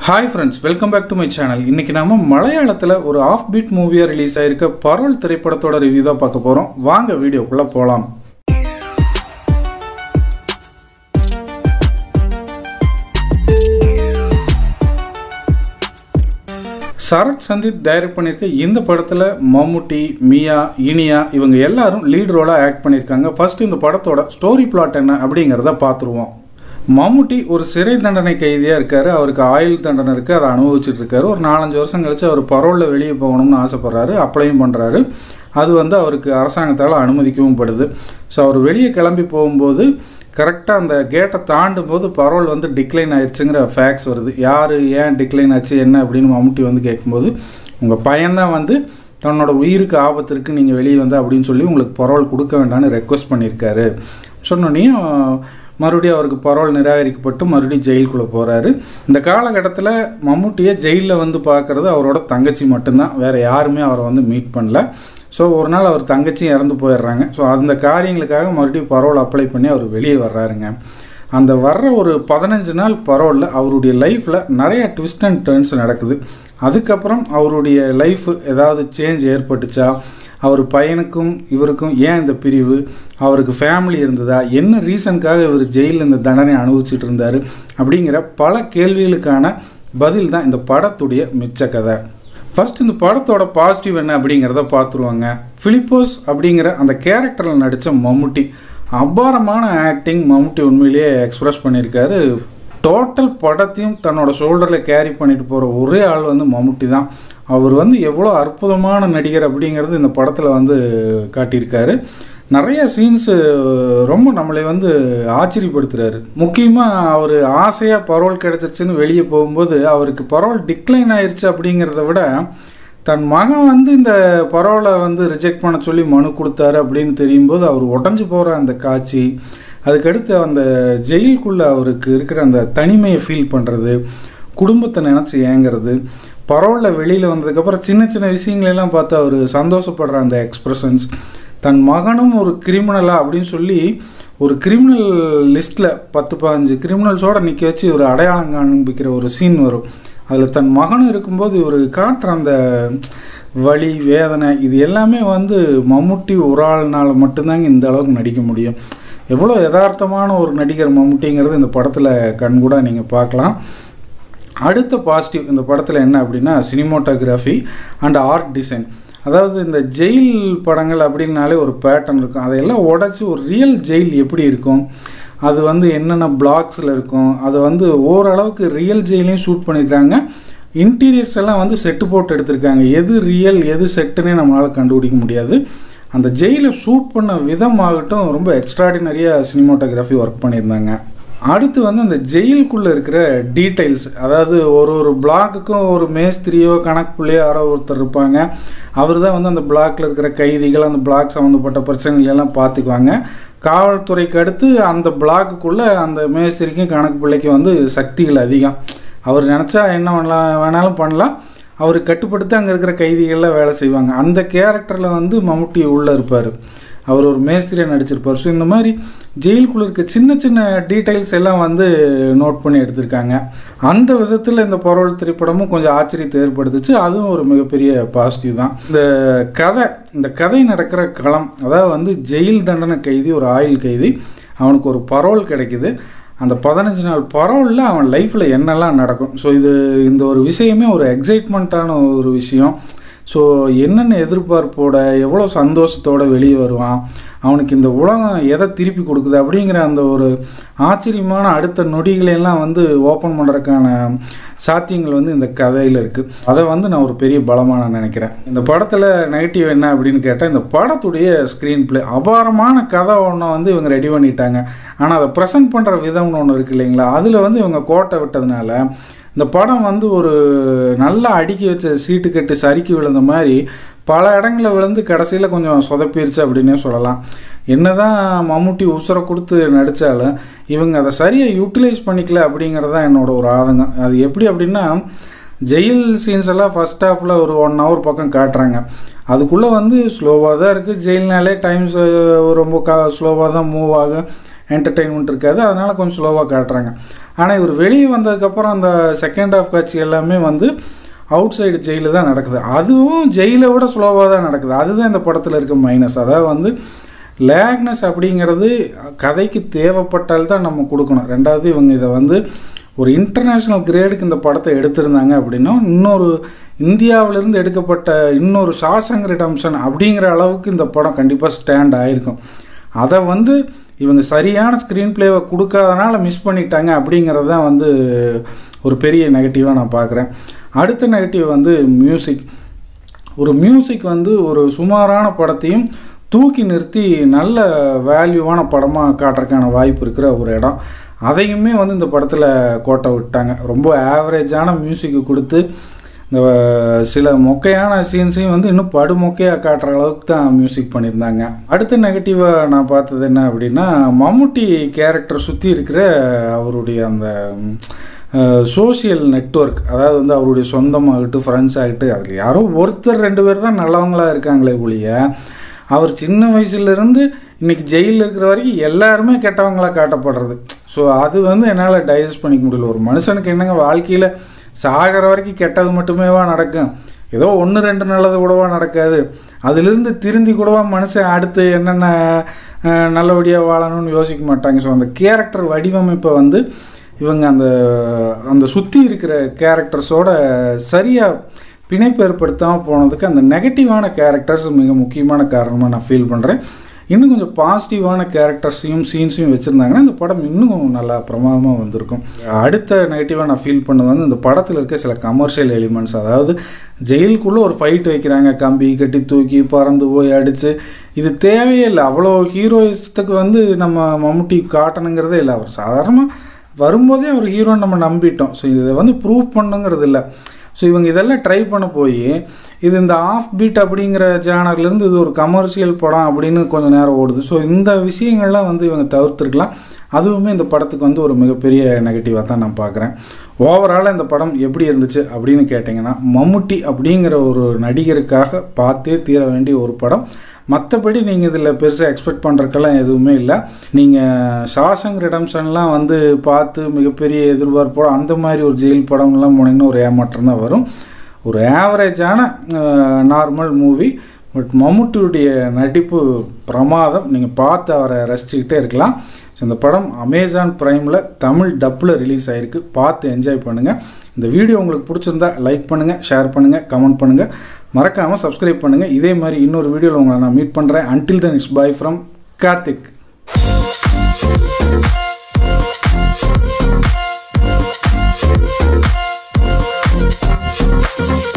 Hi friends, welcome back to my channel. இன்னைக்கு நாம மலையாளத்துல ஒரு ஆஃப் பீட் மூவியா ரிலீஸ் ஆயிருக்க பரோல் திரைப்படத்தோட ரிவ்யூ தான் பார்க்க போறோம். வாங்க வீடியோக்குள்ள போலாம். சரத் சந்தீப் டைரக்ட் பண்ணிருக்க இந்த படத்துல மம்முட்டி, மியா, இனியா இவங்க எல்லாரும் லீட் ரோலா ஆக்ட் பண்ணிருக்காங்க. ஃபர்ஸ்ட் இந்த படத்தோட ஸ்டோரி பிளாட் என்ன அப்படிங்கறத பாத்துருவோம். மம்முட்டி ஒரு சிறை தண்டனை கைதியாக இருக்கார். அவருக்கு ஆயுள் தண்டனை இருக்குது, அதை அனுபவிச்சுட்டு இருக்காரு. ஒரு 4-5 வருஷம் கழிச்சு அவர் பரோலில் வெளியே போகணும்னு ஆசைப்பட்றாரு, அப்ளையும் பண்ணுறாரு. அது அவருக்கு அரசாங்கத்தால் அனுமதிக்கவும் படுது. ஸோ அவர் வெளியே கிளம்பி போகும்போது கரெக்டாக அந்த கேட்டை தாண்டும் போது பரோல் டிக்ளைன் ஆயிடுச்சுங்கிற ஃபேக்ட்ஸ் வருது. யார் ஏன் டிக்ளைன் ஆச்சு என்ன அப்படின்னு மம்முட்டி கேட்கும்போது, உங்கள் பையன்தான் தன்னோட உயிருக்கு ஆபத்து இருக்குது, நீங்கள் வெளியே அப்படின்னு சொல்லி உங்களுக்கு பரோல் கொடுக்க வேண்டாம்னு ரெக்வஸ்ட் பண்ணியிருக்காரு. சொன்னோன்னையும் மறுபடியும் அவருக்கு பரோல் நிராகரிக்கப்பட்டு மறுபடியும் ஜெயிலுக்குள்ளே போகிறாரு. இந்த காலகட்டத்தில் மம்முட்டியை ஜெயிலில் பார்க்குறது அவரோட தங்கச்சி மட்டும்தான், வேறு யாருமே அவரை மீட் பண்ணல. ஸோ ஒரு நாள் அவர் தங்கச்சியும் இறந்து போயிடுறாங்க. ஸோ அந்த காரியங்களுக்காக மறுபடியும் பரோல் அப்ளை பண்ணி அவர் வெளியே வர்றாருங்க. அந்த வர்ற ஒரு 15 நாள் பரோலில் அவருடைய லைஃப்பில் நிறைய ட்விஸ்ட் அண்ட் டர்ன்ஸ் நடக்குது. அதுக்கப்புறம் அவருடைய லைஃப் ஏதாவது சேஞ்ச் ஏற்பட்டுச்சா, அவர் பையனுக்கும் இவருக்கும் ஏன் இந்த பிரிவு, அவருக்கு ஃபேமிலி இருந்ததா, என்ன ரீசனுக்காக இவர் ஜெயிலில் இந்த தண்டனை அனுபவிச்சுட்டு இருந்தார் அப்படிங்கிற பல கேள்விகளுக்கான பதில் தான் இந்த படத்துடைய மிச்ச கதை. ஃபர்ஸ்ட் இந்த படத்தோட பாசிட்டிவ் என்ன அப்படிங்கிறத பார்த்துருவாங்க. பிலிப்போஸ் அப்படிங்கிற அந்த கேரக்டரில் நடித்த மம்முட்டி அபாரமான ஆக்டிங் மம்முட்டி உண்மையிலேயே எக்ஸ்பிரஸ் பண்ணியிருக்காரு. டோட்டல் படத்தையும் தன்னோட ஷோல்டரில் கேரி பண்ணிட்டு போகிற ஒரே ஆள் மம்முட்டி தான். அவர் எவ்வளோ அற்புதமான நடிகர் அப்படிங்கிறது இந்த படத்தில் காட்டியிருக்காரு. நிறைய சீன்ஸு ரொம்ப நம்மளை ஆச்சரியப்படுத்துகிறாரு. முக்கியமாக அவர் ஆசையாக பரோல் கிடச்சிருச்சுன்னு வெளியே போகும்போது அவருக்கு பரோல் டிக்ளைன் ஆயிடுச்சு அப்படிங்கிறத விட தன் மகன் இந்த பரோலை ரிஜெக்ட் பண்ண சொல்லி மனு கொடுத்தாரு அப்படின்னு தெரியும்போது அவர் உடஞ்சி போகிற அந்த காட்சி, அதுக்கடுத்து அந்த ஜெயிலுக்குள்ளே அவருக்கு இருக்கிற அந்த தனிமையை ஃபீல் பண்ணுறது, குடும்பத்தை நினச்சி ஏங்கிறது, பரோலில் வெளியில் வந்ததுக்கப்புறம் சின்ன சின்ன விஷயங்களெல்லாம் பார்த்து அவர் சந்தோஷப்படுற அந்த எக்ஸ்ப்ரெஷன்ஸ், தன் மகனும் ஒரு கிரிமினலா அப்படின்னு சொல்லி ஒரு கிரிமினல் லிஸ்ட்டில் 10-15 கிரிமினல்ஸோடு நிற்க வச்சு ஒரு அடையாளம் காண்பிக்கிற ஒரு சீன் வரும். அதில் தன் மகனும் இருக்கும்போது இவர் காட்டுற அந்த வலி, வேதனை, இது எல்லாமே மம்முட்டி ஒரு ஆள்னால் மட்டும்தாங்க இந்த அளவுக்கு நடிக்க முடியும். எவ்வளோ யதார்த்தமான ஒரு நடிகர் மம்முட்டிங்கிறது இந்த படத்தில் கண்கூட நீங்கள் பார்க்கலாம். அடுத்த பாசிட்டிவ் இந்த படத்தில் என்ன அப்படின்னா சினிமோட்டோகிராஃபி அண்ட் ஆர்ட் டிசைன். அதாவது இந்த ஜெயில் படங்கள் அப்படின்னாலே ஒரு பேட்டர்ன் இருக்கும், அதையெல்லாம் உடச்சி ஒரு ரியல் ஜெயில் எப்படி இருக்கும், அது என்னென்ன பிளாக்ஸில் இருக்கும், அது ஓரளவுக்கு ரியல் ஜெயிலையும் ஷூட் பண்ணியிருக்காங்க. இன்டீரியர்ஸ் எல்லாம் செட்டு போட்டு எடுத்திருக்காங்க. எது ரியல் எது செட்டுன்னே நம்மளால் கண்டுபிடிக்க முடியாது. அந்த ஜெயிலை ஷூட் பண்ண விதமாகட்டும் ரொம்ப எக்ஸ்ட்ராடினரியாக சினிமோட்டோகிராஃபி ஒர்க் பண்ணியிருந்தாங்க. அடுத்து அந்த ஜெயிலுக்குள்ளே இருக்கிற டீட்டெயில்ஸ், அதாவது ஒரு பிளாக்குக்கும் ஒரு மேஸ்திரியோ கணக்கு பிள்ளையோ யாரோ ஒருத்தர் இருப்பாங்க. அவர் தான் அந்த பிளாக்கில் இருக்கிற கைதிகள், அந்த பிளாக் சம்மந்தப்பட்ட பிரச்சனைகளெல்லாம் பார்த்துக்குவாங்க. காவல்துறைக்கு அடுத்து அந்த பிளாக்குக்குள்ளே அந்த மேஸ்திரிக்கும் கணக்கு பிள்ளைக்கும் சக்திகள் அதிகம். அவர் நினச்சா என்ன வேணாலும் பண்ணலாம், அவர் கட்டுப்படுத்தி அங்கே இருக்கிற கைதிகளில் வேலை செய்வாங்க. அந்த கேரக்டரில் மம்முட்டி உள்ளே இருப்பார், அவர் ஒரு மேஸ்திரியை நடிச்சிருப்பார். ஸோ இந்த மாதிரி ஜெயிலுக்குள்ளே இருக்க சின்ன சின்ன டீட்டெயில்ஸ் எல்லாம் நோட் பண்ணி எடுத்திருக்காங்க. அந்த விதத்தில் இந்த பரோல் திரைப்படமும் கொஞ்சம் ஆச்சரியத்தை ஏற்படுத்துச்சு. அதுவும் ஒரு மிகப்பெரிய பாசிட்டிவ் தான். இந்த கதை நடக்கிற களம், அதாவது ஜெயில் தண்டனை கைதி, ஒரு ஆயுள் கைதி, அவனுக்கு ஒரு பரோல் கிடைக்குது. அந்த 15 நாள் பரோலில் அவன் லைஃப்பில் என்னெல்லாம் நடக்கும். ஸோ இந்த ஒரு விஷயமே ஒரு எக்ஸைட்மெண்ட்டான ஒரு விஷயம். ஸோ என்னென்ன எதிர்பார்ப்போட எவ்வளோ சந்தோஷத்தோடு வெளியே வருவான், அவனுக்கு இந்த உலகம் எதை திருப்பி கொடுக்குது அப்படிங்கிற அந்த ஒரு ஆச்சரியமான அடுத்த நொடிகளெல்லாம் ஓப்பன் பண்ணுறதுக்கான சாத்தியங்கள் இந்த கதையில் இருக்குது. அதை நான் ஒரு பெரிய பலமாக நினைக்கிறேன். இந்த படத்தில் நெகட்டிவ் என்ன அப்படின்னு கேட்டால், இந்த படத்துடைய ஸ்க்ரீன் பிளே அபாரமான கதை ஒன்று இவங்க ரெடி பண்ணிட்டாங்க. ஆனால் அதை ப்ரெசென்ட் பண்ணுற விதம்னு ஒன்று இருக்குது இல்லைங்களா, அதில் இவங்க கோட்டை விட்டதுனால இந்த படம் ஒரு நல்லா அடுக்கி வச்ச சீட்டு கட்டு சறுக்கி விழுந்த மாதிரி பல இடங்களில் விழுந்து கடைசியில் கொஞ்சம் சொதப்பிருச்சு அப்படின்னே சொல்லலாம். என்னதான் மம்முட்டி உசுரை கொடுத்து நடித்தாலும் இவங்க அதை சரியாக யூட்டிலைஸ் பண்ணிக்கல அப்படிங்கிறது தான் என்னோட ஒரு ஆதங்கம். அது எப்படி அப்படின்னா, ஜெயில் சீன்ஸ் எல்லாம் ஃபஸ்ட் ஹாஃபில் ஒரு 1 hour பக்கம் காட்டுறாங்க. அதுக்குள்ளே ஸ்லோவாக தான் இருக்குது. ஜெயில்னாலே டைம்ஸ் ரொம்ப ஸ்லோவாக தான் மூவ் ஆகும். என்டர்டெயின்மெண்ட் இருக்காது, அதனால் கொஞ்சம் ஸ்லோவாக காட்டுறாங்க. ஆனால் இவர் வெளியே வந்ததுக்கப்புறம் அந்த செகண்ட் ஹாஃப் காட்சி எல்லாமே வந்து அவுட் சைடு ஜெயிலில் தான் நடக்குது. அதுவும் ஜெயிலை விட ஸ்லோவாக தான் நடக்குது. அதுதான் இந்த படத்தில் இருக்க மைனஸ். அதாவது வந்து லேக்னஸ் அப்படிங்கிறது கதைக்கு தேவைப்பட்டால் தான் நம்ம கொடுக்கணும். ரெண்டாவது இவங்க இதை வந்து ஒரு இன்டர்நேஷ்னல் கிரேடுக்கு இந்த படத்தை எடுத்திருந்தாங்க அப்படின்னா இன்னொரு இந்தியாவிலேருந்து எடுக்கப்பட்ட இன்னொரு ஷாசங்க் ரிடெம்ப்ஷன் அப்படிங்கிற அளவுக்கு இந்த படம் கண்டிப்பாக ஸ்டாண்ட் ஆகிருக்கும். அதை வந்து இவங்க சரியான ஸ்க்ரீன் பிளேவை கொடுக்காதனால மிஸ் பண்ணிட்டாங்க அப்படிங்கிறது தான் வந்து ஒரு பெரிய நெகட்டிவாக நான் பார்க்குறேன். அடுத்த நெகட்டிவ் வந்து மியூசிக் வந்து ஒரு சுமாரான படத்தையும் தூக்கி நிறுத்தி நல்ல வேல்யூவான படமாக காட்டுறதுக்கான வாய்ப்பு இருக்கிற ஒரு இடம். அதையுமே வந்து இந்த படத்தில் கோட்டை விட்டாங்க. ரொம்ப ஆவரேஜான மியூசிக்கு கொடுத்து இந்த சில மொக்கையான சீன்ஸையும் வந்து இன்னும் படுமொக்கையாக காட்டுற அளவுக்கு தான் மியூசிக் பண்ணியிருந்தாங்க. அடுத்த நெகட்டிவாக நான் பார்த்தது என்ன அப்படின்னா, மம்முட்டி கேரக்டர் சுற்றி இருக்கிற அவருடைய அந்த சோஷியல் நெட்வொர்க், அதாவது வந்து அவருடைய சொந்தமாகட்டும் ஃப்ரெண்ட்ஸ் ஆகிட்டு அதில் யாரோ ஒருத்தர் 2 பேர் தான் நல்லவங்களாக இருக்காங்களே ஒழிய அவர் சின்ன வயசுலேருந்து இன்றைக்கி ஜெயிலில் இருக்கிற வரைக்கும் எல்லாருமே கெட்டவங்களாக காட்டப்படுறது. ஸோ அது வந்து என்னால் டைஜஸ்ட் பண்ணிக்க முடியல. ஒரு மனுஷனுக்கு என்னங்க வாழ்க்கையில் சாகிற வரைக்கும் கெட்டது மட்டுமேவா நடக்கும்? ஏதோ 1-2 நல்லது கூடவா நடக்காது? அதிலிருந்து திருந்தி கூடவா மனுஷன் அடுத்து என்னென்ன நல்லபடியாக வாழணும்னு யோசிக்க மாட்டாங்க. ஸோ அந்த கேரக்டர் வடிவமைப்பை வந்து இவங்க அந்த சுற்றி இருக்கிற கேரக்டர்ஸோட சரியாக பிணைப்பு ஏற்படுத்தாமல் போனதுக்கு அந்த நெகட்டிவான கேரக்டர்ஸ் மிக முக்கியமான காரணமாக நான் ஃபீல் பண்ணுறேன். இன்னும் கொஞ்சம் பாசிட்டிவான கேரக்டர்ஸையும் சீன்ஸையும் வச்சுருந்தாங்கன்னா இந்த படம் இன்னும் நல்லா பிரமாதமாக வந்திருக்கும். அடுத்த நெகட்டிவாக நான் ஃபீல் பண்ணது வந்து இந்த படத்தில் இருக்க சில கமர்ஷியல் எலிமெண்ட்ஸ். அதாவது ஜெயிலுக்குள்ளே ஒரு ஃபைட் வைக்கிறாங்க, கம்பி கட்டி தூக்கி பறந்து போய் அடித்து, இது தேவையே இல்லை. அவ்வளோ ஹீரோயிசத்துக்கு வந்து நம்ம மம்முட்டி காட்டணுங்கிறதே இல்லை. அவர் சாதாரணமாக வரும்போதே அவர் ஹீரோன்னு நம்ம நம்பிட்டோம். ஸோ இதை வந்து ப்ரூவ் பண்ணுங்கிறது இல்லை. ஸோ இவங்க இதெல்லாம் ட்ரை பண்ண போய் இது இந்த ஆஃப் பீட் அப்படிங்கிற ஜானர்லேருந்து இது ஒரு கமர்ஷியல் படம் அப்படின்னு கொஞ்சம் நேரம் ஓடுது. ஸோ இந்த விஷயங்கள்லாம் வந்து இவங்க தவிர்த்துருக்கலாம். அதுவுமே இந்த படத்துக்கு வந்து ஒரு மிகப்பெரிய நெகட்டிவாக தான் நான் பார்க்குறேன். ஓவராலாக இந்த படம் எப்படி இருந்துச்சு அப்படின்னு கேட்டிங்கன்னா, மம்முட்டி அப்படிங்கிற ஒரு நடிகருக்காக பார்த்தே தீர வேண்டிய ஒரு படம். மற்றபடி நீங்கள் இதில் பெருசாக எக்ஸ்பெக்ட் பண்ணுறதுக்கெல்லாம் எதுவுமே இல்லை. நீங்கள் ஷாசங்க் ரிடெம்ப்ஷன்லாம் வந்து பார்த்து மிகப்பெரிய எதிர்பார்ப்போட அந்த மாதிரி ஒரு ஜெயில் படம்லாம் போனீங்கன்னா ஒரு ஏமாற்றம் தான் வரும். ஒரு ஆவரேஜான நார்மல் மூவி. பட் மம்முட்டியுடைய நடிப்பு பிரமாதம். நீங்கள் பார்த்து அவரை ரசிச்சுக்கிட்டே இருக்கலாம். ஸோ இந்த படம் அமேசான் ப்ரைமில் தமிழ் டப்பில் ரிலீஸ் ஆகிருக்கு. பார்த்து என்ஜாய் பண்ணுங்கள். இந்த வீடியோ உங்களுக்கு பிடிச்சிருந்தா லைக் பண்ணுங்கள், ஷேர் பண்ணுங்கள், கமெண்ட் பண்ணுங்கள், மறக்காமல் சப்ஸ்கிரைப் பண்ணுங்கள். இதே மாதிரி இன்னொரு வீடியோவில் உங்களை நான் மீட் பண்ணுறேன். Until then, it's bye from Karthik.